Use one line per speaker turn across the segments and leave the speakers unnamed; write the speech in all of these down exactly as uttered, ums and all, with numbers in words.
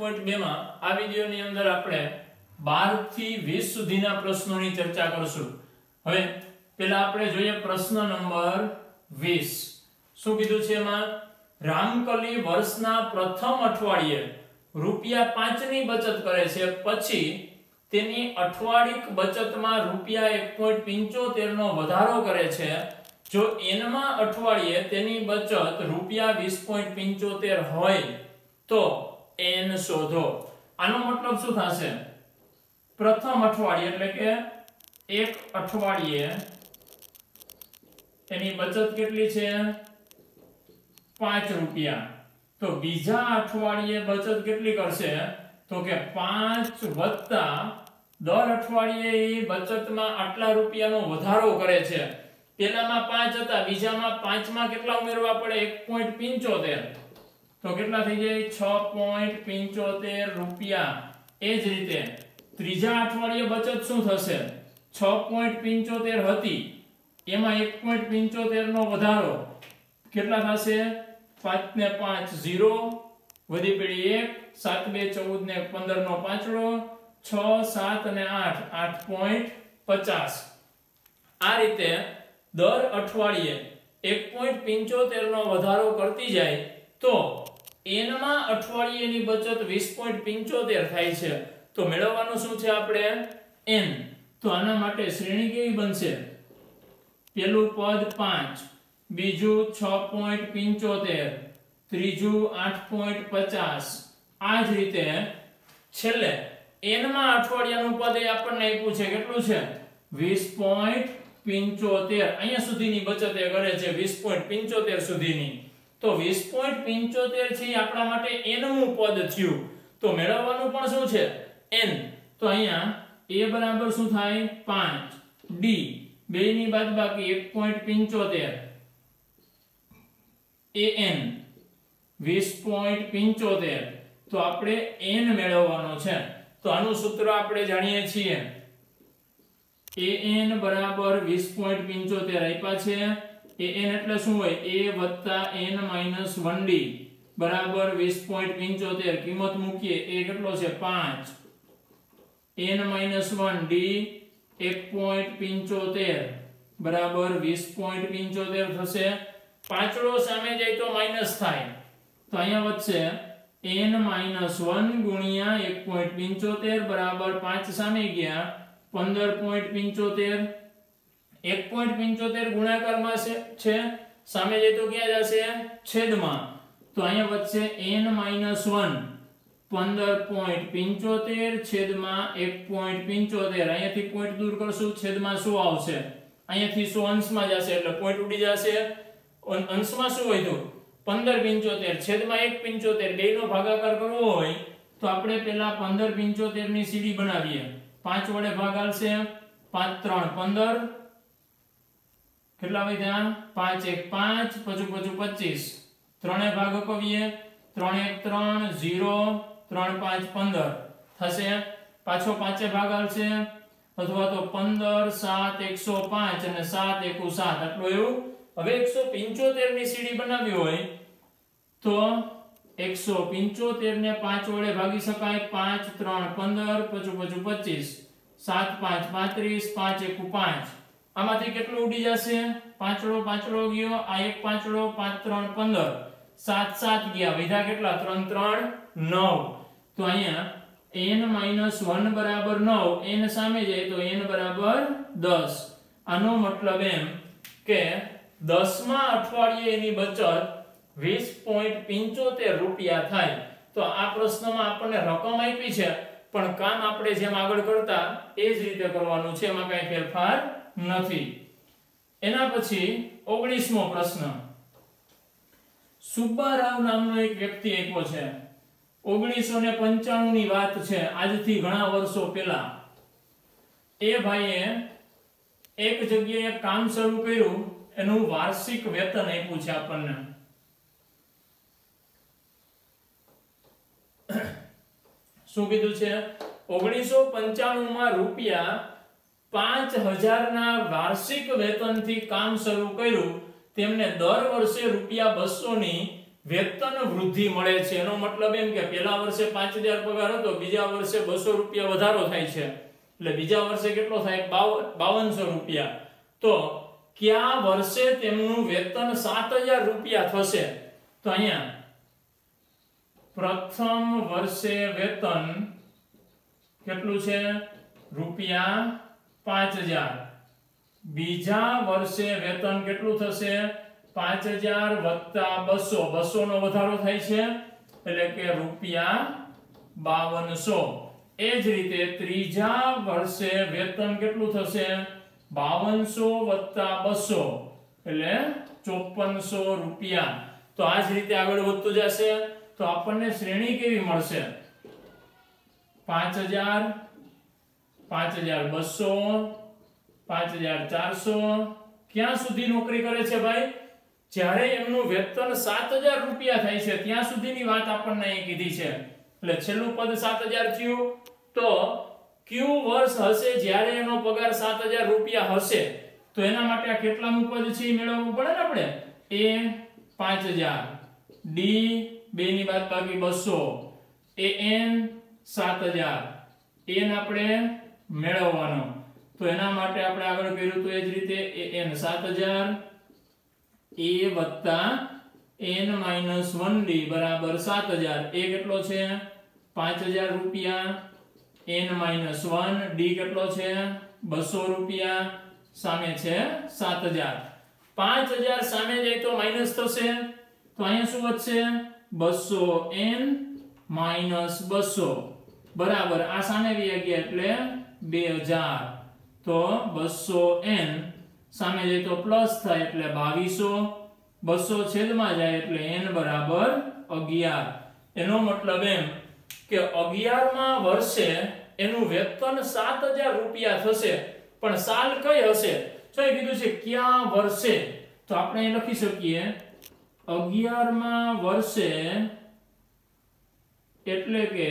Point બે માં આ વિડિયોની અંદર આપણે બાર થી વીસ સુધીના પ્રશ્નોની ચર્ચા કરીશું। હવે પહેલા આપણે જોઈએ પ્રશ્ન નંબર વીસ। શું કીધું છે એમાં? રામકલી વર્ષના પ્રથમ અઠવાડિયે રૂપિયા પાંચ ની બચત કરે છે, પછી તેની અઠવાડિક બચતમાં રૂપિયા એક પોઈન્ટ પંચોતેર નો વધારો કરે છે। જો n માં અઠવાડિયે તેની બચત રૂપિયા વીસ પોઈન્ટ પંચોતેર હોય તો n શોધો। આનો મતલબ શું થશે? પ્રથમ અઠવાડિયે એટલે કે એક અઠવાડિયે એની બચત કેટલી છે? પાંચ રૂપિયા। તો બીજા અઠવાડિયે બચત કેટલી કરશે? તો કે પાંચ વત્તા દર અઠવાડિયે એ બચતમાં આટલા રૂપિયાનો વધારો કરે છે। પહેલામાં પાંચ હતા, બીજામાં પાંચ માં કેટલા ઉમેરવા પડે? એક પોઈન્ટ પંચોતેર। તો કેટલા થઈ જાય? છ પોઈન્ટ પંચોતેર રૂપિયા। એ જ રીતે ત્રીજા અઠવાડિયે બચત શું થશે? છ પોઈન્ટ પંચોતેર હતી, એમાં એક પોઈન્ટ પંચોતેર નો વધારો કેટલા થશે? પાંચ ને પાંચ ઝીરો, વધી પડી એક, સાત બે ચૌદ ને પંદર નો પાંચડો, છ સાત અને આઠ આઠ પોઈન્ટ પચાસ। આ રીતે દર અઠવાડિયે એક પોઈન્ટ પંચોતેર નો વધારો કરતી જાય તો n માં અઠવાડિયેની બચત વીસ પોઈન્ટ પંચોતેર થાય છે। તો મેળવવાનું શું છે આપણે? n। તો આના માટે શ્રેણી કેવી બનશે? પહેલું પદ પાંચ, બીજું છ પોઈન્ટ પંચોતેર, ત્રીજું આઠ પોઈન્ટ પચાસ। આ જ રીતે છેલ્લે n માં અઠવાડિયાનું પદ એ આપણને આપ્યું છે, કેટલું છે? વીસ પોઈન્ટ પંચોતેર। અહીંયા સુધીની બચત એ કરે છે, વીસ પોઈન્ટ પંચોતેર સુધીની। તો વીસ પોઈન્ટ પંચોતેર છે આપણા માટે n મું પદ થયું। તો મેળવવાનું પણ શું છે? n। તો અહીંયા a બરાબર શું થાય? પાંચ, d બે ની બાદબાકી એક પોઈન્ટ પંચોતેર, an વીસ પોઈન્ટ પંચોતેર। તો આપણે n મેળવવાનો છે। તો આનું સૂત્ર આપણે જાણીએ છીએ, an બરાબર વીસ પોઈન્ટ પંચોતેર આપ્યા છે। an એટલે શું હોય? a વત્તા n માઈનસ વન d બરાબર વીસ પોઈન્ટ પંચોતેર। કિંમત મૂકીએ, a કેટલો છે? પાંચ, n માઈનસ વન d એક પોઈન્ટ પંચોતેર બરાબર વીસ પોઈન્ટ પંચોતેર થશે। પાંચડો સામે જાય તો માઈનસ થાય, તો અહીંયા વધશે n માઈનસ વન ગુણ્યા એક પોઈન્ટ પંચોતેર બરાબર પાંચ સામે ગયા પંદર પોઈન્ટ પંચોતેર। એક પોઈન્ટ પંચોતેર ગુણાકારમાં છે, સામે જાય તો ક્યાં જશે? છેદમાં। તો અહીંયા વધશે n માઈનસ વન પંદર પોઈન્ટ પંચોતેર છેદમાં એક પોઈન્ટ પંચોતેર। અહીંયાથી પોઈન્ટ દૂર કરશું, છેદમાં શું આવશે? અહીંયાથી સો અંશમાં જશે એટલે પોઈન્ટ ઉડી જશે। અંશમાં શું વધ્યું? પંદર પંચોતેર છેદમાં એક પંચોતેર। બે નો ભાગાકાર કરવો હોય તો આપણે પહેલા પંદર પંચોતેર ની સીડી બનાવીએ। પાંચ વડે ભાગ આવશે, પાંચ ત્રણ પંદર, કેટલા વધ્યા? પાંચ એક પાંચ, પચું પચું પચીસ, ત્રણે ભાગ અપવીએ, ત્રણ એક ત્રણ, ઝીરો, ત્રણ પાંચ પંદર થશે। પાછો પાંચે ભાગ આવશે, અથવા તો પંદર, સાત એકસો પાંચ અને સાત એકુ સાત, આટલું એવું। હવે એકસો પંચોતેર ની સીડી બનાવી હોય તો એકસો પંચોતેર ને પાંચ વડે ભાગી શકાય। પાંચ ત્રણ પંદર, પચું પચું પચીસ, સાત પાંચ પાંત્રીસ, પાંચ એકુ પાંચ। આમાંથી કેટલું ઉડી જશે? પાંચડો પાંચડો ગયો, આ એક પાંચડો, પાંચ ત્રણ પંદર, સાત સાત ગયા, વિધા કેટલા? ત્રણ ત્રણ નવ। તો અહીંયા n માઈનસ વન બરાબર નવ, n સામે જાય તો n બરાબર દસ। આનો મતલબ એમ કે દસ માં અઠવાડિયે એની બચત વીસ પોઈન્ટ પંચોતેર રૂપિયા થાય। તો આ પ્રશ્નમાં આપણને રકમ આપી છે, પણ કામ આપણે જેમ આગળ કરતા એ જ રીતે કરવાનું છે, એમાં કઈ ફેરફાર નથી। એના પછી ઓગણીસમો પ્રશ્ન। સુબ્બારાવ નામનો એક વ્યક્તિ આપ્યો છે। ઓગણીસો ને પંચાણું ની વાત છે, આજથી ઘણા વર્ષો પહેલા। એ ભાઈએ એક જગ્યાએ કામ શરૂ કર્યું, એનું વાર્ષિક વેતન આપ્યું છે આપણને। શું કીધું છે? ઓગણીસો પંચાણું માં રૂપિયા પાંચ હજાર ના વાર્ષિક વેતનથી કામ શરૂ કર્યું। તેમને દર વર્ષે રૂપિયા બસો ની વેતન વૃદ્ધિ મળે છે એનો મતલબ એમ કે પહેલા વર્ષે પાંચ હજાર પગાર હતો બીજા વર્ષે બસો રૂપિયા વધારો થાય છે એટલે બીજા વર્ષે કેટલો થાય બાવનસો રૂપિયા તો કયા વર્ષે તેમનું વેતન સાત હજાર રૂપિયા થશે તો અહીંયા પ્રથમ વર્ષે વેતન કેટલું છે રૂપિયા પાંચ હજાર બીજા વર્ષે વેતન કેટલું થશે પાંચ હજાર વત્તા બસો બસો નો વધારો થાય છે એટલે કે રૂપિયા બાવનસો એ જ રીતે ત્રીજા વર્ષે વેતન કેટલું થશે બાવનસો વત્તા બસો એટલે ચોપનસો રૂપિયા તો આ જ રીતે આગળ વધતું જશે તો આપણને શ્રેણી કેવી મળશે પાંચ હજાર પાંચ હજાર બસો પાંચ હજાર ચારસો ક્યાં સુધી નોકરી કરે છે ભાઈ જ્યારે એમનું વેતન સાત હજાર રૂપિયા થાય છે ત્યાં સુધીની વાત આપણને અહીં કીધી છે એટલે છેલ્લું પદ સાત હજાર થયું તો કયું વર્ષ હશે જ્યારે એનો પગાર સાત હજાર રૂપિયા હશે તો એના માટે આ કેટલામું પદ છે એ મેળવવું પડે ને આપણે એ પાંચ હજાર ડી બે ની બાદ બાકી બસો એ એન સાત હજાર એન આપણે મેળવવાનો તો એના માટે આપણે આગળ કર્યું તો એ જ રીતે એ એન સાત હજાર એ વત્તા n માઈનસ વન ડી બરાબર સાત હજાર એ કેટલો છે પાંચ હજાર રૂપિયા n માઈનસ વન ડી કેટલો છે બસો રૂપિયા સામે છે સાત હજાર પાંચ હજાર સામે જાય તો માઈનસ થશે તો અહીંયા શું વધશે બસો n માઈનસ બસો બરાબર આ સામે વી ગયા એટલે બે હજાર તો બસો n સામે જાય તો પ્લસ થાય એટલે બાવીસો બસો છેદમાં જાય એટલે n બરાબર અગિયાર એનો મતલબ એમ કે અગિયાર માં વર્ષે એનું વેતન સાત હજાર રૂપિયા થશે પણ સાલ કઈ હશે તો એ કીધું છે ક્યાં વર્ષે તો આપણે અહીં લખી શકીએ અગિયાર માં વર્ષે એટલે કે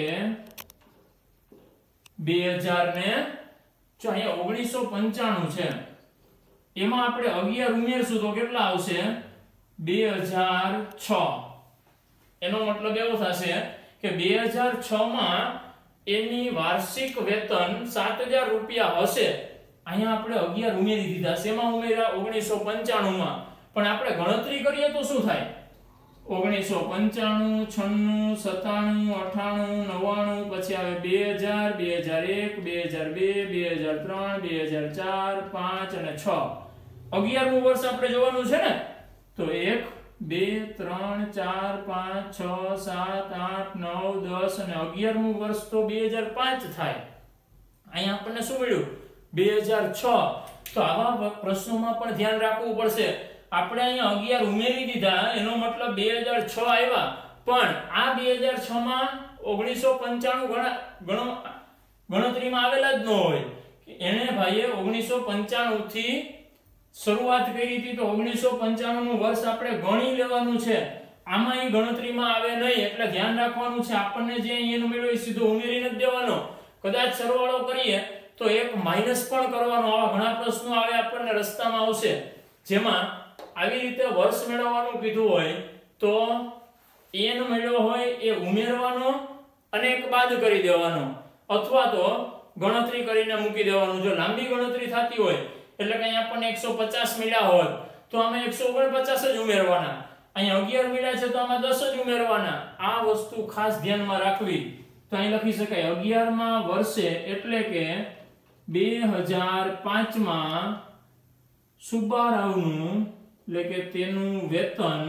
બે હજાર ને જો અહીંયા ઓગણીસો પંચાણું છે એમાં આપણે અગિયાર ઉમેરશું તો કેટલા આવશે બે હજાર છ એનો મતલબ એવો થશે કે બે હજાર છ માં એની વાર્ષિક વેતન સાત હજાર રૂપિયા હશે અહીંયા આપણે અગિયાર ઉમેરી દીધા શેમાં ઉમેર્યા ઓગણીસો પંચાણું માં પણ આપણે ગણતરી કરીએ તો શું થાય ઓગણીસો પંચાણું છન્નું સત્તાણું અઠાણું નવ્વાણું પછી આવે બે હજાર બે હજાર એક બે હજાર બે બે હજાર ત્રણ બે હજાર ચાર પાંચ અને છ અગિયારમું વર્ષ આપણે જોવાનું છે ને તો એક બે ત્રણ ચાર પાંચ છ સાત આઠ નવ દસ અને અગિયારમું વર્ષ તો બે હજાર પાંચ થાય અહીંયા આપણને શું મળ્યું બે હજાર છ તો આવા પ્રશ્નોમાં પણ ધ્યાન રાખવું પડશે આપણે અહીંયા અગિયાર ઉમેરી દીધા એનો મતલબ બે હજાર છ આવ્યા પણ આ બે હજાર છ માં ઓગણીસો પંચાણું ગણો ગણતરીમાં આવેલા જ ન હોય એને ભાઈએ ઓગણીસો પંચાણું થી શરૂઆત કરી હતી તો ઓગણીસો પંચાણું નું વર્ષ આપણે ગણી લેવાનું છે આમાં એ ગણતરીમાં આવે નહીં એટલે ધ્યાન રાખવાનું છે આપણને જે અહીંયાનું મેળવ્યું એ સીધો ઉમેરી નથી દેવાનો કદાચ સરવાળો કરીએ તો એક માઈનસ પણ કરવાનો આવા ઘણા પ્રશ્નો આવે આપણને રસ્તામાં આવશે જેમાં આવી રીતે વર્ષ મેળવવાનું કીધું હોય તો n મેળવ્યો હોય એ ઉમેરવાનો અને એક બાદ કરી દેવાનો અથવા તો ગણતરી કરીને મૂકી દેવાનું જો લાંબી ગણતરી થતી હોય એટલે કે અહીંયા આપણને એકસો પચાસ મળ્યા હોય તો આમાં એકસો ઓગણપચાસ જ ઉમેરવાના અહીંયા અગિયાર મળ્યા છે તો આમાં દસ જ ઉમેરવાના આ વસ્તુ ખાસ ધ્યાનમાં રાખવી તો અહીં લખી શકાય અગિયાર માં વર્ષે એટલે કે બે હજાર પાંચ માં સુબ્બારાવનું એટલે કે તેનું વેતન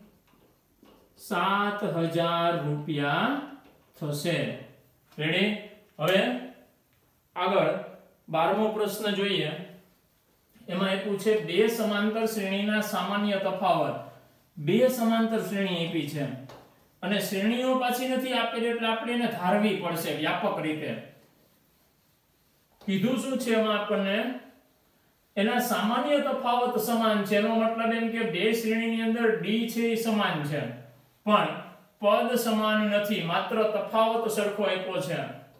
સાત હજાર રૂપિયા થશે રેડી હવે આગળ બારમો પ્રશ્ન જોઈએ એમાં એ પૂછે બે સમાંતર શ્રેણીના સામાન્ય તફાવત બે સમાંતર શ્રેણી આપી છે અને શ્રેણીઓ પાછી નથી આપેલી એટલે આપણે એને ધારવી પડશે વ્યાપક રીતે કીધું શું છે એમાં આપણને એના સામાન્ય તફાવત સમાન છે એનો મતલબ એમ કે બે શ્રેણીની અંદર ડી છે એ સમાન છે પણ પદ સમાન નથી માત્ર તફાવત સરખો આપ્યો છે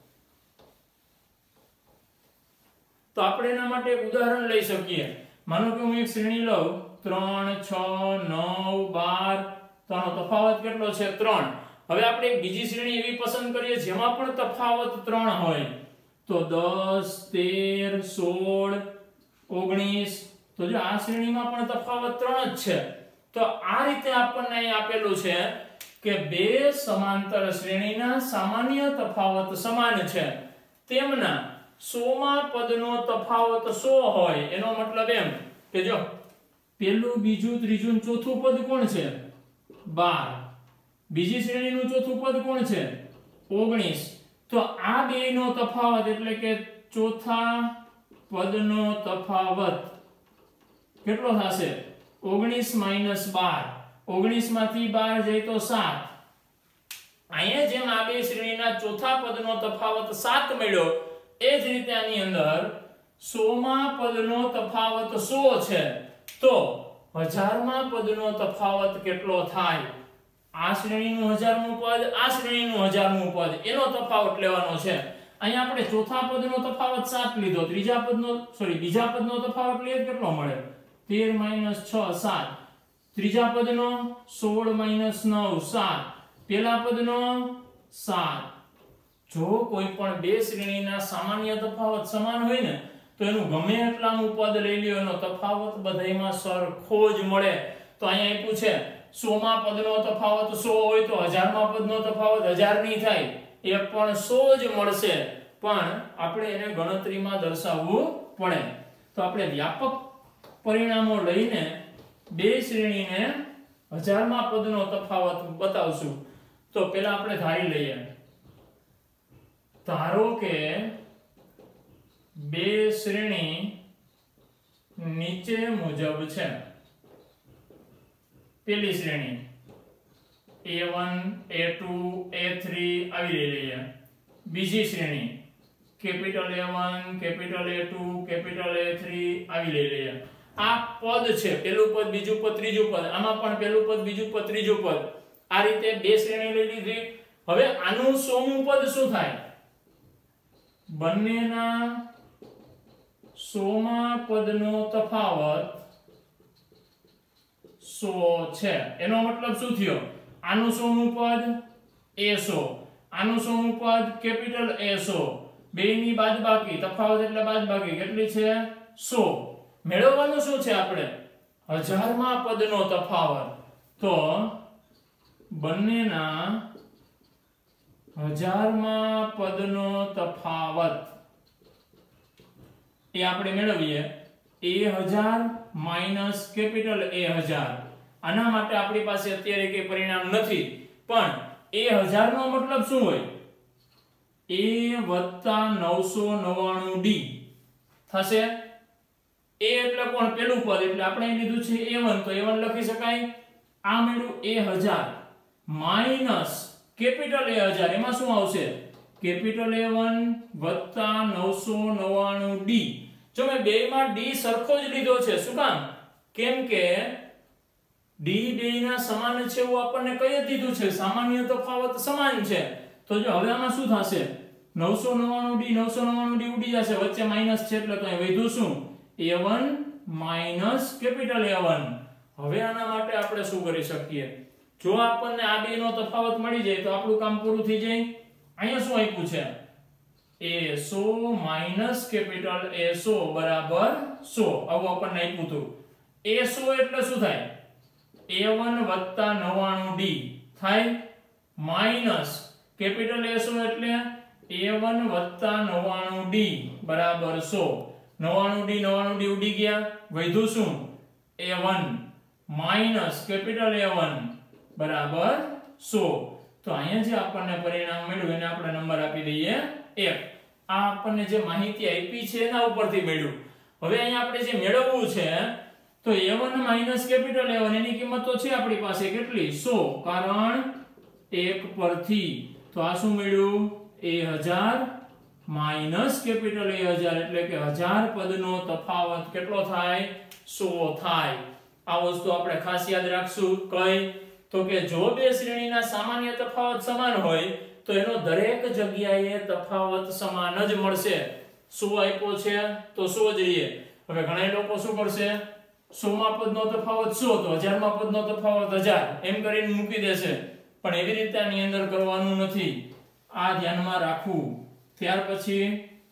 તો આપણે એના માટે એક ઉદાહરણ લઈ શકીએ માનો કે હું એક શ્રેણી લઉં ત્રણ છ નવ બાર તો આનો તફાવત કેટલો છે ત્રણ. હવે આપણે એક બીજી શ્રેણી એવી પસંદ કરીએ જેમાં પણ તફાવત ત્રણ હોય તો દસ, તેર, સોળ, ઓગણીસ. તો જો આ શ્રેણીમાં પણ તફાવત ત્રણ જ છે. તો આ રીતે આપણને અહીં આપેલું છે કે બે સમાંતર શ્રેણીના સામાન્ય તફાવત સમાન છે, તેમના સો માં પદનો તફાવત સો હોય. એનો મતલબ એમ કે જો પહેલું, બીજું, ત્રીજું, ચોથું પદ કોણ છે? બાર. બીજી શ્રેણીનું ચોથું પદ કોણ છે? ઓગણીસ. તો આ બેનો તફાવત એટલે કે ચોથા પદનો તફાવત કેટલો થશે? ઓગણીસ માઈનસ બાર. ઓગણીસ માંથી બાર જાય તો સાત. અહીંયા જેમ આ બે શ્રેણીના ચોથા પદનો તફાવત સાત મળ્યો, એ જ રીતે આની અંદર સો માં પદનો તફાવત સો છે, તો હજાર માં પદનો તફાવત કેટલો થાય? આ શ્રેણીનું હજારમું પદ, આ શ્રેણીનું હજારમું પદ, એનો તફાવત લેવાનો છે. અહીંયા આપણે ચોથા પદનો તફાવત સાત લીધો, ત્રીજા પદનો સોરી બીજા પદનો તફાવત લઈએ કેટલો મળે? તેર માઈનસ છ, સાત. ત્રીજા પદનો સોળ માઈનસ નવ, સાત. પહેલા પદનો સાત. જો કોઈ પણ બે શ્રેણીના સામાન્ય તફાવત સમાન હોય ને તો એનું ગમે એટલાનું પદ લઈ લ્યો, એનો તફાવત બધાયમાં સરખો જ મળે. તો અહીંયા આપ્યું છે સો માં પદનો તફાવત સો હોય તો હજાર માં પદનો તફાવત હજાર નહીં થાય, એ પણ સો જ મળશે, પણ આપણે એને ગણતરીમાં દર્શાવવું પડે. તો આપણે વ્યાપક પરિણામો લઈને બે શ્રેણીને હજાર માં પદનો તફાવત બતાવશું. તો પહેલા આપણે ધારી લઈએ, ધારો કે બે શ્રેણી નીચે મુજબ છે. પહેલી શ્રેણી A one, A two, A three આવી લઈ લઈએ. બીજી શ્રેણી capital A one, capital A two, capital A three આવી લઈ લઈએ. આ પદ છે, પહેલું પદ, બીજું પદ, ત્રીજું પદ. આમાં પણ પહેલું પદ, બીજું પદ, ત્રીજું પદ. આ રીતે બે શ્રેણી લઈ લીધી. હવે આનું સો મું પદ શું થાય? બંનેના સો માં પદનો તફાવત સો છે. એનો મતલબ શું થયો? આનું સો મું પદ એ સો, આનું સો મું પદ કેપિટલ એ સો, બેયની બાદબાકી, તફાવત એટલે બાદબાકી કેટલી છે? સો. મેળવવાનું શું છે આપણે? હજાર માં પદનો તફાવત. તો બંનેના હજાર માં પદનો તફાવત એ આપણે મેળવીએ એ હજાર માઈનસ કેપિટલ એ હજાર. આના માટે આપણી પાસે અત્યારે કોઈ પરિણામ નથી, પણ એ હજાર નો મતલબ શું હોય? એ વત્તા નવસો નવ્વાણું ડી થશે. એ એટલે કોણ? પેલું પદ, એટલે આપણે લીધું છે એ વન, તો એ વન લખી શકાય. આ મળ્યું એ હજાર માઈનસ કેપિટલ એ હજાર. એમાં શું આવશે? કેપિટલ એ વન વત્તા નવસો નવ્વાણું ડી. જો મેં બેયમાં ડી સરખો જ લીધો છે. શું કામ? કેમ કે ડી બેયના સમાન છે એવું આપણને કહી દીધું છે, સામાન્ય તફાવત સમાન છે. તો જો હવે આમાં શું થશે? નવસો નવ્વાણું ડી, નવસો નવ્વાણું ડી ઉડી જશે, વચ્ચે માઈનસ છે એટલે તો અહીં વધ્યું શું? A one minus capital A one. હવે આના માટે આપણે શું કરી શકીએ? જો આપણને આ બેનો તફાવત મળી જાય તો આપણું કામ પૂરું થઈ જાય. અહીંયા શું આપ્યું છે? એ સો માઈનસ કેપિટલ એ સો બરાબર સો. આવું આપણને આપ્યું હતું. એ સો એટલે શું થાય? એ વન વત્તા નવ્વાણું ડી થાય, માઈનસ કેપિટલ એ સો એટલે એ વન વત્તા નવ્વાણું ડી બરાબર સો. નવ્વાણું ડી નવ્વાણું ડી ઉડી ગયા, વધ્યું શું? A one minus capital A one બરાબર સો. તો અહીંયા જે આપણને પરિણામ મળ્યું એને આપણે નંબર આપી દઈએ એક. આ આપણને જે માહિતી આપી છે એના ઉપરથી મળ્યું. હવે અહીંયા આપણે જે મેળવવું છે તો A one minus capital A one એની કિંમત તો છે આપણી પાસે કેટલી? સો, કારણ એક પરથી. તો આ શું મળ્યું? એ હજાર માઈનસ કેપિટલ એ હજાર એટલે કે હજાર પદનો તફાવત કેટલો થાય? સો થાય. આ વસ્તુ આપણે ખાસ યાદ રાખશું. કઈ? તો કે જો બે શ્રેણીના સામાન્ય તફાવત સમાન હોય તો એનો દરેક જગ્યાએ તફાવત સમાન જ મળશે. સો આપ્યો છે તો સો જ રહીએ. હવે ઘણા લોકો શું કરશે? સો માં પદનો તફાવત સો તો હજાર માં પદનો તફાવત હજાર એમ કરીને મૂકી દેશે, પણ એવી રીતે આની અંદર કરવાનું નથી, આ ધ્યાનમાં રાખવું. ત્યાર પછી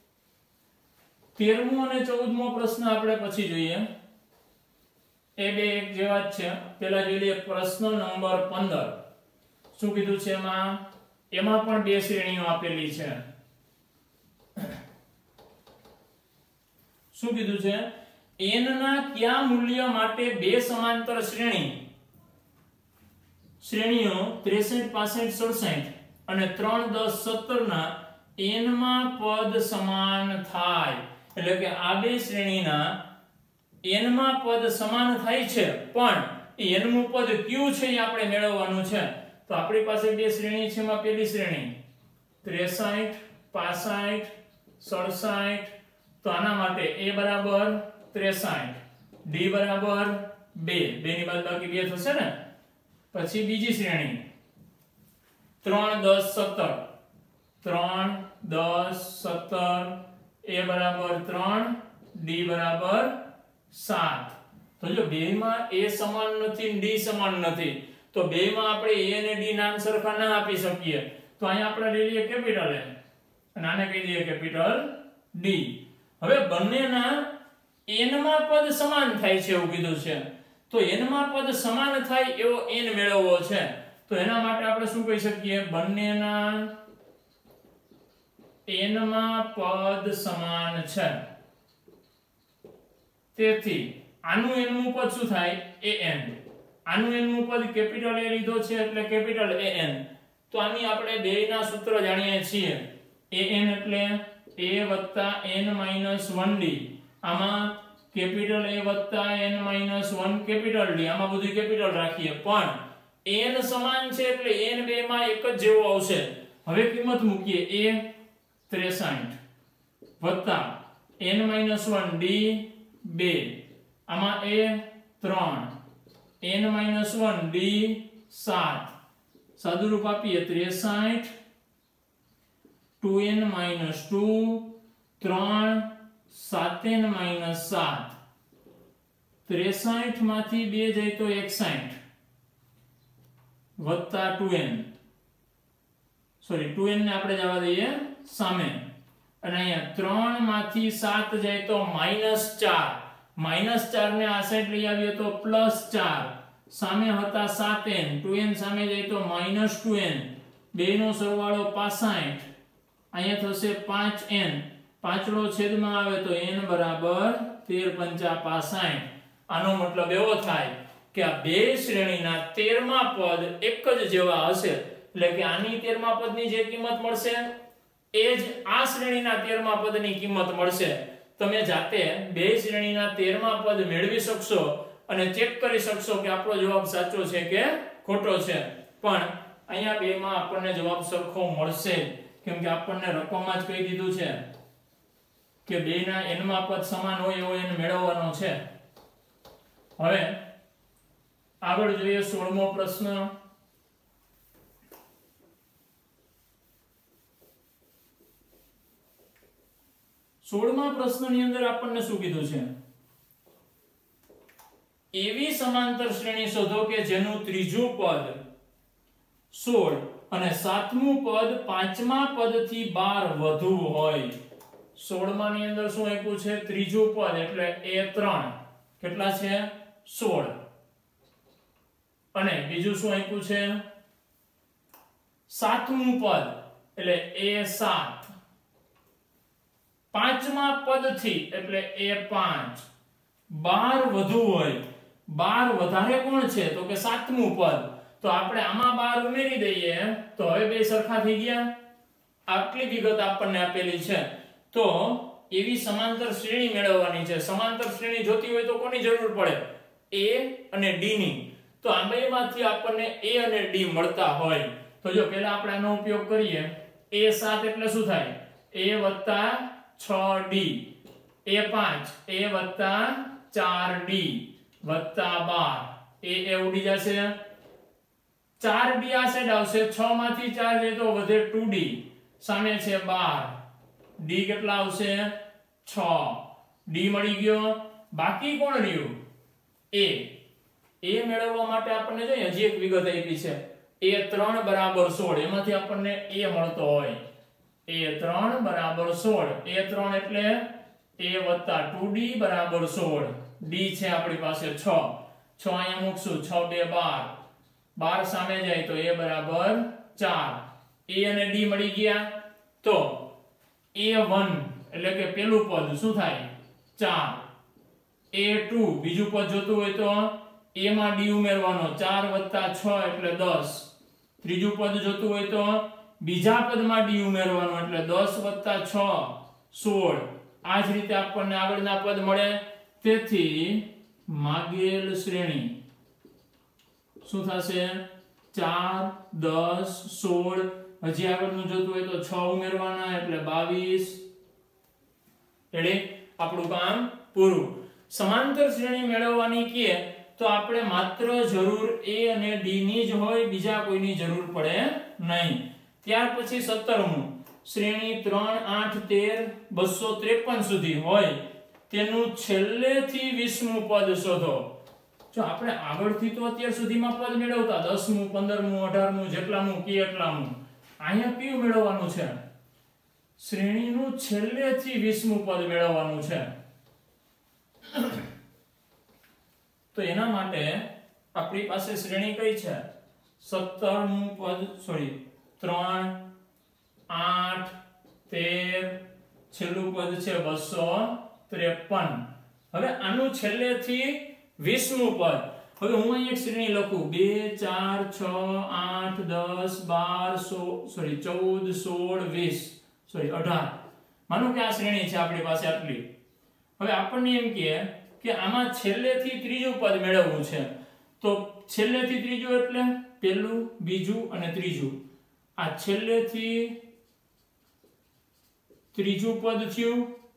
તેરમો અને ચૌદમો પ્રશ્ન આપણે પછી જોઈએ, એ બે એક જેવા જ છે. પહેલા જોઈ લઈએ પ્રશ્ન નંબર પંદર. શું કીધું છે એમાં? એમાં પણ બે શ્રેણીઓ આપેલી છે. શું કીધું છે? n ના કયા મૂલ્ય માટે બે સમાંતર શ્રેણી શ્રેણીઓ ત્રેસઠ પાસઠ સડસઠ અને ત્રણ દસ સત્તર ના n માં પદ સમાન થાય? એટલે કે આ બે શ્રેણીના n માં પદ સમાન થાય છે, પણ એ n નું પદ કયું છે એ આપણે મેળવવાનું છે. તો આપણી પાસે બે શ્રેણી છે, એમાં પહેલી શ્રેણી ત્રેસઠ પાસઠ સડસઠ, તો આના માટે a બરાબર ત્રેસઠ, d બરાબર બે, બે ની બાદ બાકી બે થશે ને. પછી બીજી શ્રેણી ત્રણ દસ સત્તર, ત્રણ દસ સત્તર, a બરાબર ત્રણ, d બરાબર સાત. તો જો બે માં a સમાન નથી d સમાન નથી, તો બે માં આપણે a અને d નામ સરખા ના આપી શકીએ, તો અહીંયા આપણે લઈ લઈએ કેપિટલ a અને આને કહી દઈએ કેપિટલ d. હવે બંનેના n માં પદ સમાન થાય છે એવું કીધું છે, તો n માં પદ સમાન થાય એવો n મેળવવો છે. તો એના માટે આપણે શું કહી શકીએ? બંનેના n માં પદ સમાન છે, તેથી આનું n નું પદ શું થાય? an. આનું n નું પદ કેપિટલ a લીધો છે એટલે કેપિટલ an. તો આની આપણે બેયના સૂત્ર જાણીએ છીએ. an એટલે a n minus one d, આમાં capital A n minus one capital d, આમાં બધું કેપિટલ રાખીએ, પણ n સમાન છે એટલે n બે માં એક જ જેવો આવશે. હવે કિંમત મૂકીએ, a ત્રેસઠ વત્તા n minus વન d બે, આમાં a ત્રણ, n minus વન d સાત, સાદુરૂપ આપીએ ત્રેસઠ ટુ n minus ટુ, ત્રણ સાત n minus સાત, ત્રેસઠ માંથી બે જાય તો એકસઠ વત્તા two n, sorry two n ને આપણે જવા દઈએ સામે, અને અહીંયા ત્રણ માંથી સાત જાય તો માઈનસ ચાર, માઈનસ ચાર ને આ સાઈડ લઈ આવીએ તો પ્લસ ચાર, સામે હતા સાત n, ટુ n સામે જાય તો માઈનસ ટુ n, બે નો સરવાળો પાસઠ, અહીંયા થશે પાંચ n, પાંચડો છેદમાં આવે તો n બરાબર તેર પંચા પાસઠ. આનો મતલબ એવો થાય કે આ બે શ્રેણીના તેરમા પદ એક જ જેવા હશે, એટલે કે આની તેરમા પદની જે કિંમત મળશે એ જ આ શ્રેણીના તેરમા પદની કિંમત મળશે. તમે જાતે બે શ્રેણીના તેરમા પદ મેળવી શકશો અને ચેક કરી શકશો કે આપણો જવાબ સાચો છે કે ખોટો છે, પણ અહીંયા બેમાં આપણને જવાબ સરખો મળશે, કેમ કે આપણને રકમમાં જ કહી દીધું છે કે બેના n માં પદ સમાન હોય એવો n મેળવવાનો છે. હવે આગળ જોઈએ સોળમો પ્રશ્ન. સોળમા પ્રશ્નની અંદર આપણને શું કીધું છે? એવી સમાંતર શ્રેણી શોધો કે જેનું ત્રીજું પદ સોળ અને સાતમું પદ પાંચમા પદથી બાર વધુ હોય. સોળમા ની અંદર શું આપ્યું છે? ત્રીજું પદ એટલે a ત્રણ, કેટલા છે? સોળ. અને બીજું શું આપ્યું છે? સાતમું પદ એટલે a સાત, પાંચમા પદથી એટલે a પાંચ, બાર વધુ હોય. બાર વધારે કોણ છે? તો કે સાતમું પદ. તો આપણે આમાં બાર ઉમેરી દઈએ તો હવે બે સરખા થઈ ગયા. આટલી વિગત આપણને આપેલી છે. તો એવી સમાંતર શ્રેણી મેળવવાની છે. સમાંતર શ્રેણી જોતી હોય તો કોની જરૂર પડે? a અને d ની. તો આ બેમાંથી આપણને a અને d મળતા હોય તો જો પહેલા આપણે આનો ઉપયોગ કરીએ, a સાત એટલે શું થાય? a છ d, a પાંચ, a ચાર d વત્તા બાર, a એ ઉડી જશે, ચાર d આ સાઈડ આવશે, છ માંથી ચાર જાય તો વધે ટુ d, સામે છે બાર, d કેટલા આવશે? છ. d મળી ગયો. બાકી કોણ રહ્યું? a a મેળવવા માટે આપણને જોઈએ હજી એક વિગત આપી છે a ત્રણ બરાબર સોળ એમાંથી આપણને a મળતો હોય a ત્રણ બરાબર સોળ a ત્રણ એટલે a વત્તા ટુ ડી બરાબર સોળ d છે આપણી પાસે છ છ અહીંયા મૂકશું છ બે બાર બાર સામે જાય તો a બરાબર ચાર a અને d મળી ગયા તો a વન એટલે કે પેલું પદ શું થાય ચાર a ટુ બીજું પદ જોતું હોય તો a માં d ઉમેરવાનો ચાર વત્તા છ એટલે દસ ત્રીજું પદ જોતું હોય તો બીજા પદમાં d ઉમેરવાનો એટલે દસ વત્તા છ સોળ આ જ રીતે આપણને આગળના પદ મળે તેથી માગેલ શ્રેણી શું થશે ચાર દસ સોળ હજી આગળનું જોતું હોય તો છ ઉમેરવાના એટલે બાવીસ એટલે આપણું કામ પૂરું સમાંતર શ્રેણી મેળવવાની કે તો આપણે માત્ર જરૂર a અને d ની જ હોય બીજા કોઈની જરૂર પડે નહીં ત્યાર પછી સત્તરમું શ્રેણી ત્રણ આઠ તેર બસો ત્રેપન સુધી હોય તેનું છેલ્લેથી વીસમું પદ શોધો જો આપણે આગળથી તો અત્યાર સુધીમાં પદ મેળવતા દસમું પંદરમું અઢારમું જેટલામું કે એટલામું અહીંયા કયું મેળવવાનું છે શ્રેણીનું છેલ્લેથી વીસમું પદ મેળવવાનું છે તો એના માટે આપણી પાસે શ્રેણી કઈ છે સત્તરમું પદ સોરી ત્રણ આઠ તેર છેલ્લું પદ છે બસો ત્રેપન હવે આનું છેલ્લેથી વીસમું પદ હવે હું અહીં એક શ્રેણી લખું બે ચાર છ આઠ દસ બાર સોરી ચૌદ સોળ વીસ સોરી અઢાર માનો કે આ શ્રેણી છે આપણી પાસે આટલી હવે આપણને એમ કહે કે આમાં છેલ્લેથી ત્રીજું પદ મેળવવું છે તો છેલ્લેથી ત્રીજું એટલે પહેલું બીજું અને ત્રીજું આ છેલ્લેથી ત્રીજું પદ થયું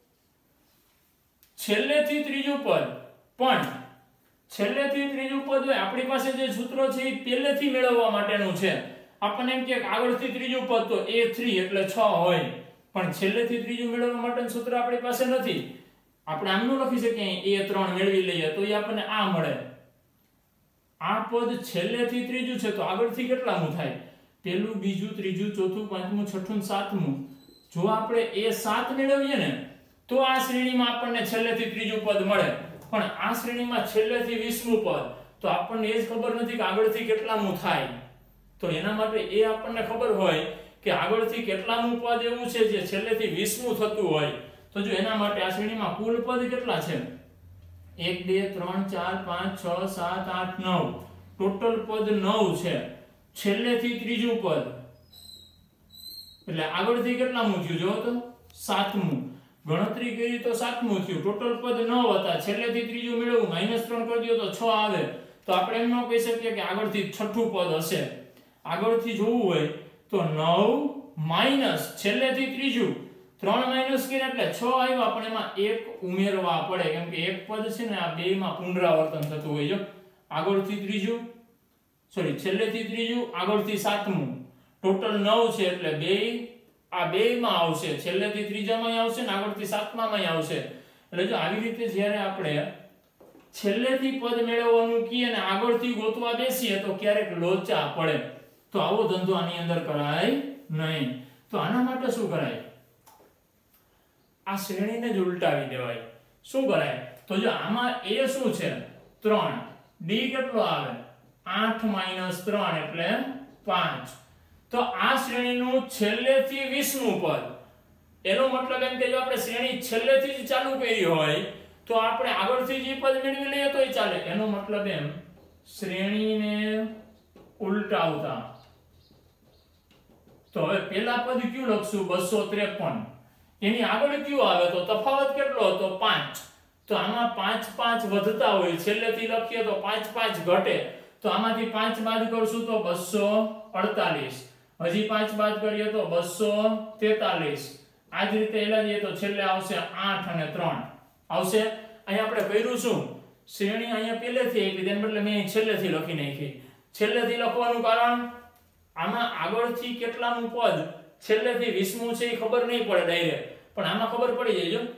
છેલ્લેથી ત્રીજું પદ પણ છેલ્લેથી ત્રીજું પદ હોય આપણી પાસે જે સૂત્ર છે એ પહેલેથી મેળવવા માટેનું છે આપણને એમ કે આગળથી ત્રીજું પદ તો a ત્રણ એટલે છ હોય પણ છેલ્લેથી ત્રીજું મેળવવા માટેનું સૂત્ર આપણી પાસે નથી આપણે આમનું લખી શકીએ a ત્રણ મેળવી લઈએ તો એ આપણને આ મળે આ પદ છેલ્લેથી ત્રીજું છે તો આગળથી કેટલામું થાય પહેલું બીજું ત્રીજું ચોથું પાંચમું છઠ્ઠું સાતમું જો આપણે a સાત મેળવીએ ને તો આ શ્રેણીમાં આપણને છેલ્લેથી ત્રીજું પદ મળે પણ આ શ્રેણીમાં છેલ્લેથી વીસમું પદ તો આપણને એ જ ખબર નથી કે આગળથી કેટલામું થાય તો એના માટે એ આપણને ખબર હોય કે આગળથી કેટલામું પદ એવું છે જે છેલ્લેથી વીસમું થતું હોય તો જો એના માટે આ શ્રેણીમાં કુલ પદ કેટલા છે એક બે ત્રણ ચાર પાંચ છ સાત આઠ નવ ટોટલ પદ નવ છે છેલ્લેથી ત્રીજું પદ એટલે આગળથી કેટલામું થયું જો તો સાતમું ગણતરી કરી તો સાતમું થયું ટોટલ પદ નવ હતા છેલ્લેથી ત્રીજું મેળવવું માઈનસ ત્રણ કરી દો તો છ આવે તો આપણે એમ ન કહી શકીએ કે આગળથી છઠ્ઠું પદ હશે આગળથી જોવું હોય તો નવ માઈનસ છેલ્લેથી ત્રીજું ત્રણ માઈનસ કર્યા એટલે છ આવ્યા પણ એમાં એક ઉમેરવા પડે કેમ કે એક પદ છે ને આ બે માં પુનરાવર્તન થતું હોય જો આગળથી ત્રીજું સોરી છેલ્લેથી ત્રીજું આગળથી સાતમું ટોટલ નવ છે એટલે બે આ બે માં આવશે છેલ્લેથી ત્રીજામાં આવશે ને આગળથી સાતમામાં આવશે એટલે જો આવી રીતે જ્યારે આપણે છેલ્લેથી પદ મેળવવાનું કીએ અને આગળથી ગોતવા બેસીએ તો ક્યારેક લોચા પડે તો આવો ધંધો આની અંદર કરાય નહીં તો આના માટે શું કરાય આ શ્રેણીને જ ઉલટાવી દેવાય શું કરાય તો જો આમાં a શું છે ત્રણ d કેટલો આવે આઠ માઈનસ ત્રણ એટલે પાંચ તો આ શ્રેણીનું છેલ્લેથી વીસમું પદ એનો મતલબ એમ કે જો આપણે શ્રેણી છેલ્લેથી જ ચાલુ કરી હોય તો આપણે આગળથી જે પદ મેળવી લઈએ તોય ચાલે એનો મતલબ એમ શ્રેણીને ઉલટાવતા તો હવે પહેલા પદ કયું લખશું બસો ત્રેપન એની આગળ કયું આવે તો તફાવત કેટલો હતો પાંચ તો આમાં પાંચ પાંચ વધતા હોય છેલ્લેથી લખીએ તો પાંચ પાંચ ઘટે તો આમાંથી પાંચ બાદ કરશું તો બસો અડતાલીસ હજી પાંચ બાદ કરીએ તો બસો તેતાલીસ આ જ રીતે એલા જઈએ તો છેલ્લે આવશે આઠ અને ત્રણ આવશે અહીંયા આપણે કર્યું શું શ્રેણી અહીંયા પહેલેથી આપી તેના બદલે મેં છેલ્લેથી લખી નાખી છેલ્લેથી લખવાનું કારણ આમાં આગળથી કેટલાનું પદ છેલ્લેથી વીસમું છે એ ખબર નહીં પડે ડાયરેક્ટ પણ આમાં ખબર પડી જાય જો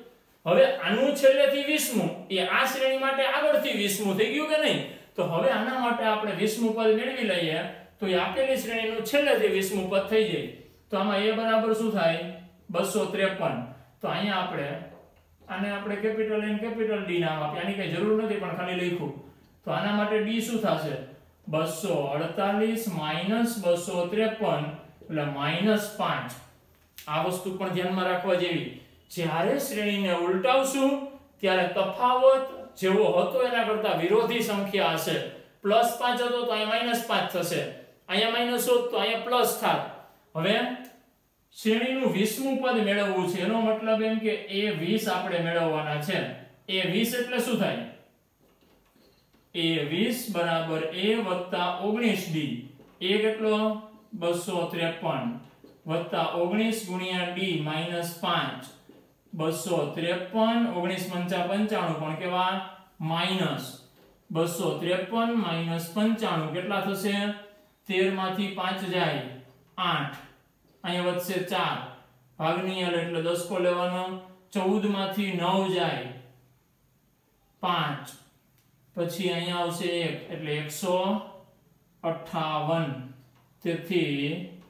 હવે આનું છેલ્લેથી વીસમું એ આ શ્રેણી માટે આગળથી વીસમું થઈ ગયું કે નહીં? તો હવે આના માટે આપણે વીસમું પદ મેળવી લઈએ તો એ આપેલી શ્રેણીનું છેલ્લેથી વીસમું પદ થઈ જાય. તો આમાં a બરાબર શું થાય? બસો ત્રેપન. તો અહીંયા આપણે આને આપણે કેપિટલ એન કેપિટલ ડી નામ આપ્યા. આની કઈ જરૂર નથી પણ ખાલી લખ્યું. તો આના માટે ડી શું થશે? બસો અડતાલીસ માઈનસ બસો ત્રેપન એટલે માઈનસ પાંચ. આ વસ્તુ પણ ધ્યાનમાં રાખવા જેવી. જ્યારે શ્રેણીને ઉલટાવશું ત્યારે તફાવત જેવો હતો એના કરતા વિરોધી સંખ્યા હશે. પ્લસ પાંચ હતો તો અહીંયા માઈનસ પાંચ થશે, અહીંયા માઈનસ હોત તો અહીંયા પ્લસ થાત. હવે શ્રેણીનું વીસમું પદ મેળવવું છે એનો મતલબ એમ કે એ વીસ આપણે મેળવવાના છે. એ વીસ એટલે શું થાય? એ વીસ બરાબર a વત્તા ઓગણીસ ડી. a કેટલો? બસો ત્રેપન વત્તા ઓગણીસ ગુણ્યા ડી માઈનસ પાંચ. બસો ત્રેપન ઓગણીસ પંચા પંચાણું પણ કેવા? માઈનસ. બસો ત્રેપન માઈનસ પંચાણું કેટલા થશે? તેર માંથી પાંચ જાય આઠ, અહીંયા વધશે ચાર, ભાગની આલ એટલે દસકો લેવાનો. ચૌદ માંથી નવ જાય પાંચ, પછી અહીંયા આવશે એક એટલે એકસો અઠ્ઠાવન. તેથી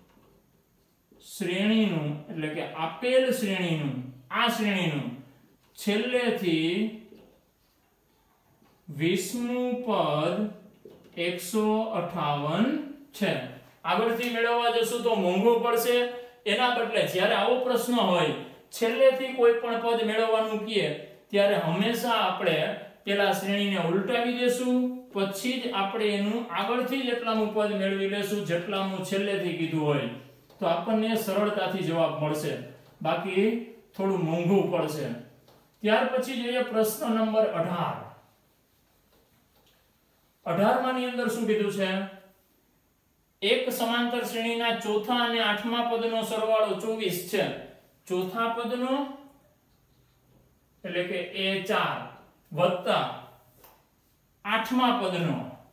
શ્રેણીનું એટલે કે આપેલ શ્રેણીનું આ શ્રેણીનું છેલ્લેથી વીસમું પદ એકસો અઠ્ઠાવન છે. આગળથી મેળવવા જશું તો મોંઘું પડશે. એના બદલે જ્યારે આવો પ્રશ્ન હોય છેલ્લેથી કોઈ પણ પદ મેળવવાનું કહે ત્યારે હંમેશા આપણે પેલા શ્રેણીને ઉલટાવી દેશું, પછી જ આપણે એનું આગળથી જેટલાનું પદ મેળવી લેશું જેટલાનું છેલ્લેથી કીધું હોય. તો આપણને સરળતાથી જવાબ મળશે, બાકી થોડું મોંઘું પડશે. ત્યાર પછી જોઈએ પ્રશ્ન નંબર અઢાર. અઢાર માની અંદર શું કીધું છે? એક સમાંતર શ્રેણીના ચોથા અને આઠમા પદનો સરવાળો ચોવીસ છે. ચોથા પદનો એટલે કે એ ચાર વત્તા આઠમા પદનો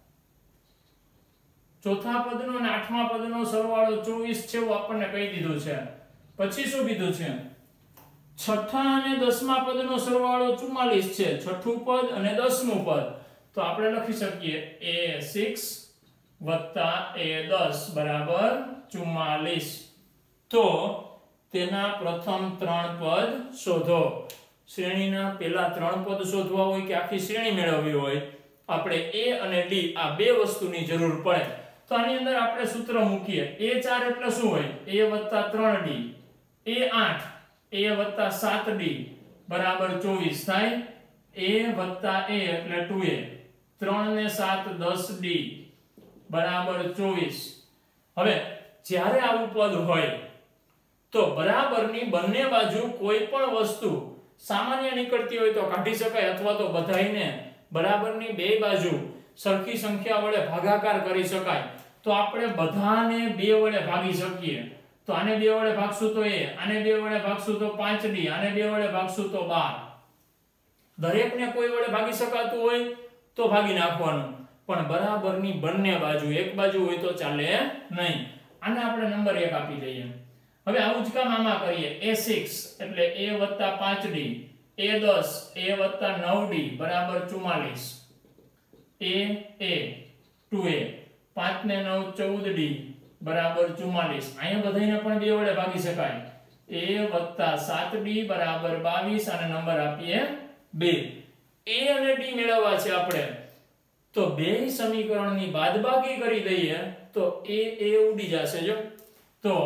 ચોથા પદનો અને આઠમા પદનો સરવાળો ચોવીસ છે એવું આપણને કહી દીધું છે. પછી શું કીધું છે? છઠ્ઠા અને દસમા પદનો સરવાળો ચુમ્માલીસ છે. છઠ્ઠું પદ અને દસમું પદ તો આપણે લખી શકીએ એ છ વત્તા એ દસ બરાબર ચુમ્માલીસ. તો તેના પ્રથમ ત્રણ પદ શોધો. શ્રેણીના પહેલા ત્રણ પદ શોધવા હોય કે આખી શ્રેણી મેળવવી હોય આપણે a અને d આ બે વસ્તુની જરૂર પડે. તો આની અંદર આપણે સૂત્ર મૂકીએ. એ ચાર એટલે શું હોય? a ત્રણ ડી, એ આઠ a વત્તા સાત ડી બરાબર ચોવીસ થાય. a વત્તા a એટલે ટુ એ, ત્રણ ને સાત દસ ડી બરાબર ચોવીસ. હવે જ્યારે આવું પદ હોય તો બરાબરની બંને બાજુ કોઈ પણ વસ્તુ સામાન્ય નીકળતી હોય તો કાઢી શકાય, અથવા તો બધાયને બરાબરની બે બાજુ સરખી સંખ્યા વડે ભાગાકાર કરી શકાય. તો આપણે બધાને બે વડે ભાગી શકીએ. તો આને બે વડે ભાગશું તો a, આને બે વડે ભાગશું તો પાંચ ડી, આને બે વડે ભાગશું તો બાર. દરેકને કોઈ વડે ભાગી શકાતું હોય તો ભાગી નાખવાનું, પણ બરાબરની બંને બાજુ, એક બાજુ હોય તો ચાલે નહીં. આને આપણે નંબર એક આપી દઈએ. હવે આવું જ કામ આમાં કરીએ. એ છ એટલે a વત્તા પાંચ ડી, એ દસ a વત્તા નવ ડી બરાબર ચુમ્માલીસ, a a ટુ a પાંચ ને નવ ચૌદ ડી બરાબર ચુમ્માલીસ. અહીંયા બધાને પણ બે વડે ભાગી શકાય. a વત્તા સાત ડી બરાબર બાવીસ અને નંબર આપીએ બે. a અને d મેળવવા છે આપણે તો બે સમીકરણની બાદબાકી કરી દઈએ તો a a ઉડી જશે. જો તો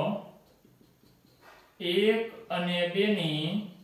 એક અને બે ની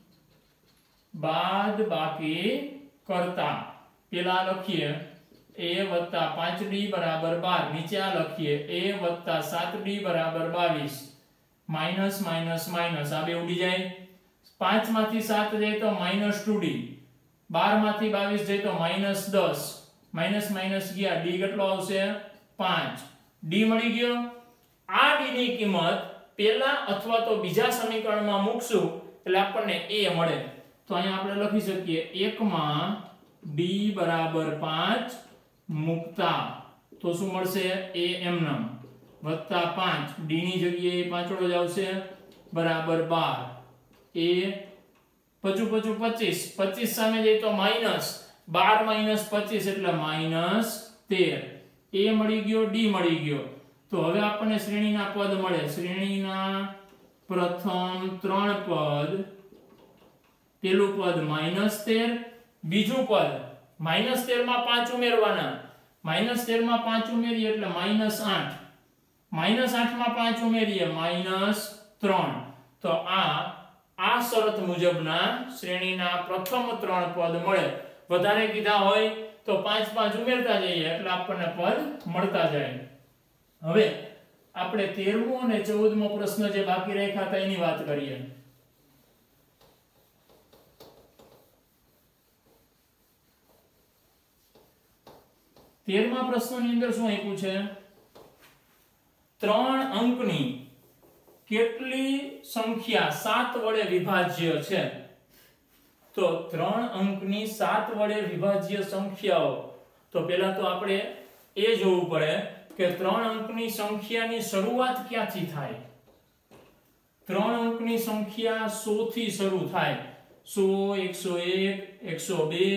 બાદબાકી કરતા પેલા લખીએ a વત્તા પાંચ ડી બરાબર બાર, નીચે આ લખીએ a વત્તા સાત ડી બરાબર બાવીસ, માઈનસ માઈનસ માઈનસ આ બે ઉડી જાય. પાંચ માંથી સાત જાય તો માઈનસ ટુ ડી, બાર માંથી બાવીસ જાય તો માઈનસ દસ, માઈનસ માઈનસ ગયા ડી કેટલો આવશે? પાંચ. ડી મળી ગયો. આ ડી ની કિંમત પહેલા અથવા તો બીજા સમીકરણમાં મૂકશું એટલે આપણને a મળે. તો અહીંયા આપણે લખી શકીએ એક માં d બરાબર પાંચ મૂકતા તો શું મળશે? a એમનમ વત્તા પાંચ, d ની જગ્યાએ પાંચડો જ આવશે બરાબર બાર, a પચું પચું પચીસ, પચીસ સામે જાય તો માઇનસ, બાર માઇનસ પચીસ એટલે માઇનસ તેર. એ મળી ગયો, ડી મળી ગયો. તો હવે આપણને શ્રેણીના પદ મળે. શ્રેણીના પ્રથમ ત્રણ પદ, પેલું પદ માઇનસ તેર, બીજું પદ માઇનસ તેર માં પાંચ ઉમેરવાના, માઇનસ તેર માં પાંચ ઉમેરીએ એટલે માઇનસ આઠ, માઇનસ આઠ માં પાંચ ઉમેરીએ માઇનસ ત્રણ. તો આ આ શરત મુજબના શ્રેણીના પ્રથમ ત્રણ પદ મળે. વધારે કીધા હોય તો પાંચ પાંચ ઉમેરતા જઈએ એટલે આપણને પદ મળતા જાય. હવે આપણે તેરમો અને ચૌદમો પ્રશ્ન જે બાકી રાખ્યા હતા એની વાત કરીએ. તેરમા પ્રશ્નની અંદર શું આપ્યું છે? ત્રણ અંકની કેટલી સંખ્યા સાત વડે વિભાજ્ય છે? તો ત્રણ અંકની સાત વડે વિભાજ્ય સંખ્યાઓ. તો પહેલા તો આપણે એ જોવું પડે કે ત્રણ અંકની સંખ્યાની શરૂઆત ક્યાંથી થાય? ત્રણ અંકની સંખ્યા સો થી શરૂ થાય. સો, એકસો એક, એકસો બે,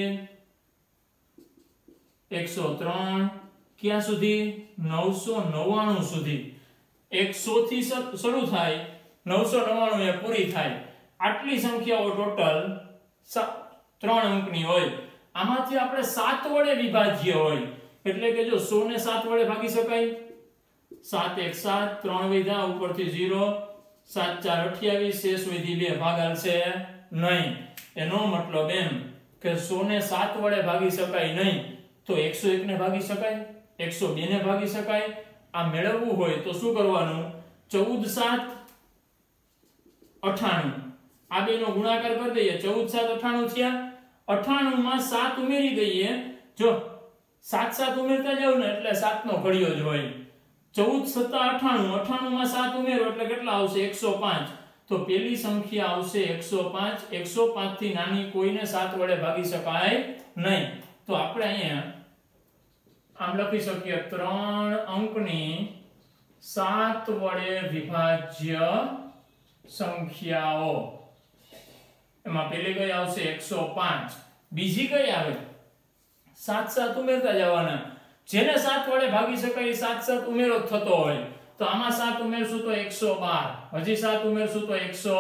એકસો ત્રણ, ક્યાં સુધી? નવસો નવ્વાણું સુધી. એકસો થી શરૂ થાય, નવસો નવ્વાણું એ પૂરી થાય. આટલી સંખ્યાઓ ટોટલ ત્રણ અંકની હોય. આમાંથી આપણે સાત વડે વિભાજ્ય હોય એટલે કે જો સો ને સાત વડે ભાગી શકાય. સાત એક સાત, ત્રણ વધ્યા, ઉપરથી ઝીરો, સાત ચાર અઠ્યાવીસ, શેષ વધી બે, ભાગ આવશે નહીં. એનો મતલબ એમ કે સો ને સાત વડે ભાગી શકાય નહીં તો એકસો એક ને ભાગી શકાય, એકસો બે ને ભાગી શકાય. આ મેળવવું હોય તો શું કરવાનું? ચૌદ સાત અઠાણું, આ બે નો ગુણાકાર કરી દઈએ. ચૌદ સાત અઠાણું થયા. અઠાણું માં સાત ઉમેરી દઈએ. જો સાત સાત ઉમેરતા જાવ ને એટલે સાત નો ઘડિયો જ હોય. ચૌદ સત્તા અઠાણું, અઠાણું માં સાત ઉમેરો એટલે કેટલા આવશે? એકસો પાંચ. તો પેલી સંખ્યા આવશે એકસો પાંચ. એકસો પાંચ થી નાની કોઈને સાત વડે ભાગી શકાય નહીં. તો આપણે અહીંયા આમ લખી શકીએ ત્રણ અંકની સાત વડે વિભાજ્ય સંખ્યાઓ. એમાં પેલી કઈ આવશે? એકસો પાંચ. બીજી કઈ આવે? સાત સાત ઉમેરતા જવાના. જેને સાત વડે ભાગી શકાય સાત સાત ઉમેરો થતો હોય તો આમાં સાત ઉમેરશું તો એકસો બાર, હજી સાત ઉમેરશું તો એકસો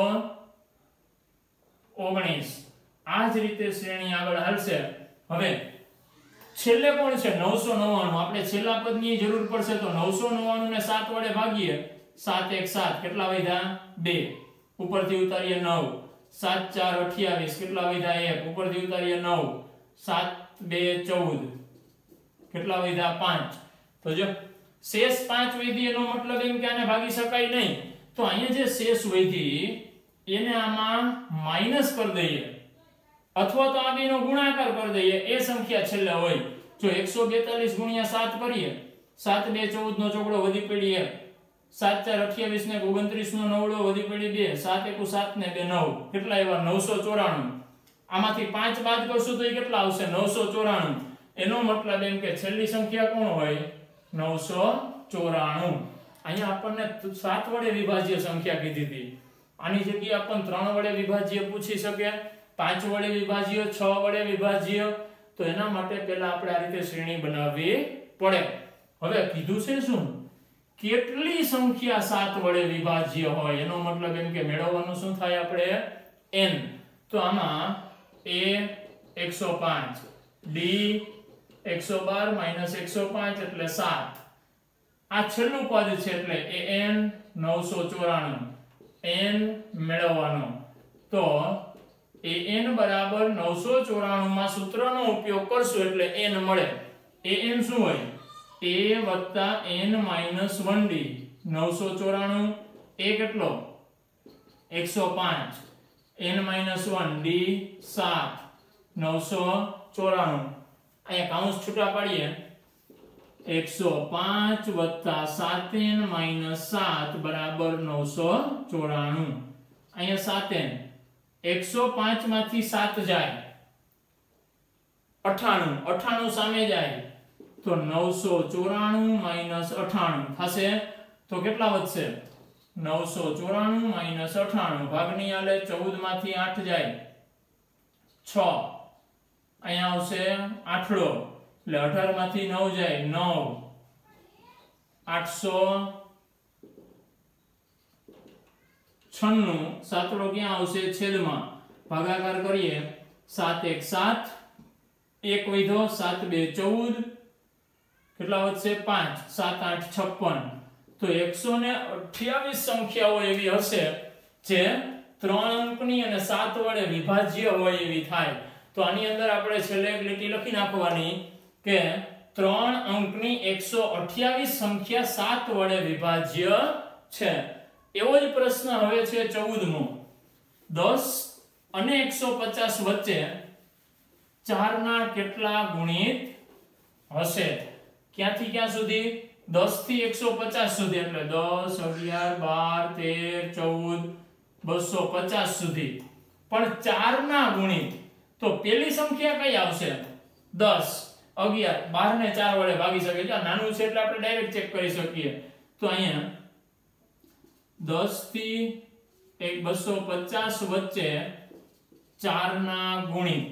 ઓગણીસ. આ જ રીતે શ્રેણી આગળ હાલશે. હવે છેલ્લે કોણ છે? નવસો નવ્વાણું. આપણે છેલ્લા પદની જરૂર પડશે તો નવસો નવ્વાણું ને સાત વડે ભાગીએ. સાત એક સાત, કેટલા વધ્યા? બે, ઉપરથી ઉતારીએ નવ. સાત ચાર અઠ્યાવીસ, કેટલા વધ્યા? એક, ઉપરથી ઉતારીએ નવ. સાત બે ચૌદ, કેટલા વધ્યા? પાંચ. તો જો શેષ પાંચ વધી એનો મતલબ એમ કે આને ભાગી શકાય નહીં. તો અહીંયા જે શેષ વધી એને આમાં માઈનસ કરી દઈએ અથવા તો આ બેનો ગુણાકાર કરી દઈએ. એ સંખ્યા છેલ્લે હોય. જો એકસો બેતાલીસ ગુણ્યા સાત કરીએ, સાત બે ચૌદ નો ચોકડો વધી પડી એક, સાત ચાર અઠ્યાવીસ ને ઓગણત્રીસ નો નવડો વધી પડી બે, સાત એકુ સાત ને બે નવ, કેટલા આવ્યા? નવસો ચોરાણું. આમાંથી પાંચ બાદ કરશું તો એ કેટલા આવશે? નવસો ચોરાણું. એનો મતલબ એમ કે છેલ્લી સંખ્યા કોણ હોય? નવસો ચોરાણું. અહીંયા આપણને સાત વડે વિભાજ્ય સંખ્યા કીધી હતી. આની જગ્યાએ આપણને ત્રણ વડે વિભાજ્ય પૂછી શકે, પાંચ વડે વિભાજ્ય, છ વડે વિભાજ્ય. તો એના માટે પહેલા આપણે આ રીતે શ્રેણી બનાવવી પડે. હવે કીધું છે શું? કેટલી સંખ્યા સાત વડે વિભાજ્ય હોય. એનો મતલબ એમ કે મેળવવાનું શું થાય? આપણે n. તો આમાં a એકસો પાંચ, d એકસો બાર માઈનસ એકસો પાંચ એટલે સાત. આ છેલ્લું પદ છે એટલે an નવસો ચોરાણું. n મેળવવાનો. તો an બરાબર નવસો ચોરાણું માં સૂત્રનો ઉપયોગ કરશું એટલે n મળે. an શું હોય? a વત્તા n માઈનસ વન ડી. નવસો ચોરાણું a કેટલો? એકસો પાંચ. n માઈનસ વન ડી સાત. નવસો ચોરાણું. અહીંયા કાઉન્સ છૂટા પાડીએ. એકસો પાંચ વત્તા સાત n માઈનસ સાત બરાબર નવસો ચોરાણું. અહીંયા સાત n. એકસો પાંચ માંથી સાત જાય અઠાણું. અઠાણું સામે જાય તો નવસો ચોરાણું માઈનસ અઠાણું થશે. તો કેટલા વધશે? નવસો ચોરાણું માઈનસ અઠાણું. ભાગની આલે ચૌદ માંથી આઠ જાય છ, અહીંયા આવશે આઠડો એટલે અઢાર માંથી નવ જાય નવ, આઠસો છન્નું, સાતડો ક્યાં આવશે છેદમાં, ભાગાકાર કરીએ, સાત એક સાત, એક વધ્યો, સાત બે ચૌદ, કેટલા વધશે પાંચ, સાત આઠ છપ્પન. તો એકસો ને અઠ્યાવીસ સંખ્યાઓ એવી હશે જે ત્રણ અંકની અને સાત વડે વિભાજ્ય હોય એવી થાય. તો આની અંદર આપણે છેલ્લે એક લીટી લખી નાખવાની કે ત્રણ અંકની એકસો અઠ્યાવીસ સંખ્યા સાત વડે વિભાજ્ય છે. એવો જ પ્રશ્ન હવે છે ચૌદ મો. દસ અને એકસો પચાસ વચ્ચે ચાર ના કેટલા ગુણિત હશે? ક્યાંથી ક્યાં સુધી? દસ થી એકસો પચાસ સુધી, એટલે દસ, અગિયાર, બાર, તેર, ચૌદ, બસો પચાસ સુધી. પણ ચાર ના ગુણિત તો પેલી સંખ્યા કઈ આવશે? દસ, અગિયાર, બાર ને ચાર વડે ભાગી શકે છે. નાનું છે એટલે આપણે ડાયરેક્ટ ચેક કરી શકીએ. તો અહીંયા દસ થી એક બસો પચાસ વચ્ચે ચાર ના ગુણિત,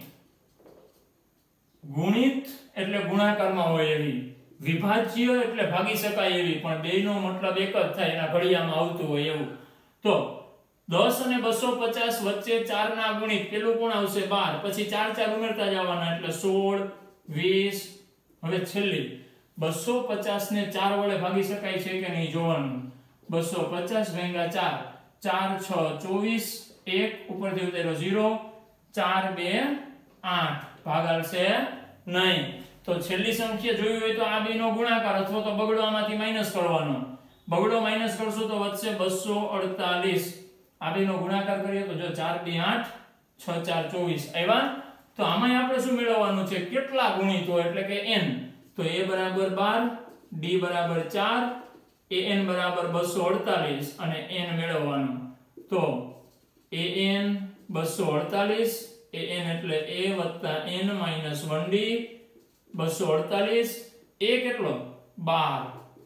ગુણિત એટલે ગુણાકારમાં હોય એવી, વિભાજ્ય એટલે ભાગી શકાય એવી, પણ બેયનો મતલબ એક જ થાય, એના ઘડિયામાં આવતું હોય એવું. તો દસ અને બસો પચાસ વચ્ચે ચાર ના ગુણિત, પેલું કોણ આવશે? બાર, પછી ચાર ચાર ઉમેરતા જવાના એટલે સોળ, વીસ. હવે છેલ્લી બસો પચાસ ને ચાર વડે ભાગી શકાય છે કે નહીં જોવાનું. બસો પચાસ ભાગ્યા ચાર, ચાર છ ચોવીસ, એક ઉપરથી ઉતાર્યો ઝીરો, ચાર બે આઠ, ભાગાશે નહીં. તો છેલ્લી સંખ્યા જોઈ હોય તો આ બેનો ગુણાકાર અથવા તો બગડો આમાંથી માઈનસ કરવાનો. બગડો માઈનસ કરશો તો વધશે બસો અડતાલીસ. આ બેનો ગુણાકાર કરીએ તો જો ચાર બે આઠ, છ ચાર ચોવીસ આવ્યા. તો આમાં આપણે શું મેળવવાનું છે? કેટલા ગુણિતો એટલે કે n. તો a બરાબર બાર, d બરાબર ચાર, an બરાબર બસો અડતાલીસ અને n મેળવવાનું. તો an બસો અડતાલીસ, an એટલે a વત્તા n માઈનસ વન ડી, બસો અડતાલીસ, a કેટલો? બાર,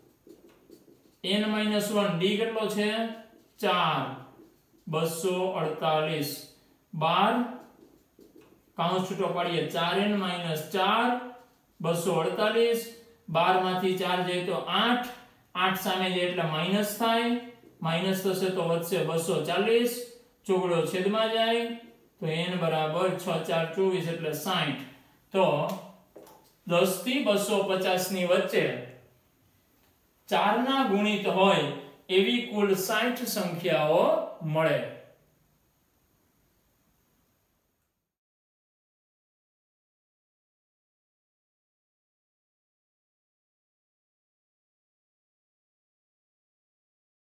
n માઈનસ વન, d કેટલો છે? ચાર, બસો અડતાલીસ, બાર, કાઉન્સ છૂટો પાડીએ, ચાર n માઈનસ ચાર, બસો અડતાલીસ, બાર માંથી ચાર જાય તો આઠ, આઠ સામે જાય એટલે માઈનસ થાય, માઈનસ થશે તો વધશે બસો ચાલીસ, ચોગડો છેદમાં જાય તો n બરાબર છ ચાર ચોવીસ એટલે સાઠ. તો દસ થી બસો પચાસ ની વચ્ચે ચાર ના ગુણિત હોય એવી કુલ સાઠ સંખ્યાઓ મળે.